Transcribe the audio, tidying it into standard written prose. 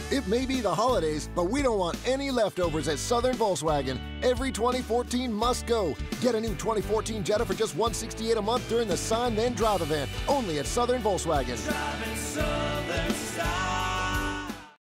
It may be the holidays, but we don't want any leftovers at Southern Volkswagen. Every 2014 must go. Get a new 2014 Jetta for just $168 a month during the Sign Then Drive event. Only at Southern Volkswagen. Driving Southern style.